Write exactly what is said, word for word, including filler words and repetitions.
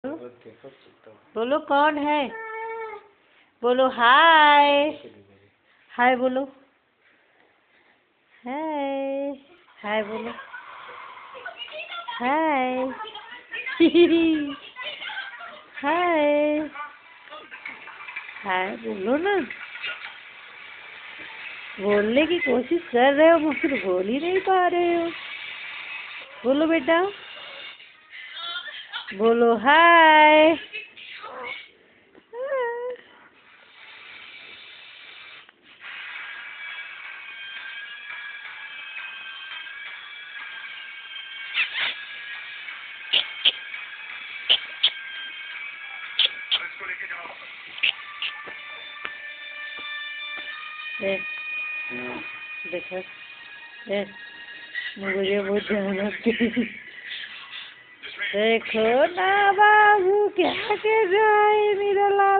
बोलो कौन है? बोलो हाय। हाय बोलो। हाय हाय बोलो। हाय हाय हाय बोलो ना। बोलने की कोशिश कर रहे हो मगर बोल ही नहीं पा रहे हो। बोलो बेटा। बोलो हाय। ए, देखो ए, मुझे बहुत ध्यान रखती। देखो ना बाबू क्या कर रहा है मेरा लाल।